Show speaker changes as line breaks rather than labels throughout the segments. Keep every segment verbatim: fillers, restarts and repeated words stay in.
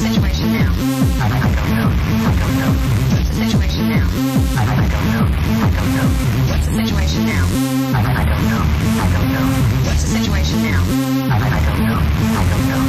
situation now? I, I don't know. I don't know. What's the situation now? I, I don't know. I don't know. What's the situation now? I, I don't know. I don't know. What's the situation now? I, I don't know. I don't know.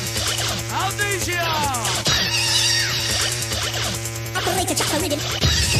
Operator, check the rhythm.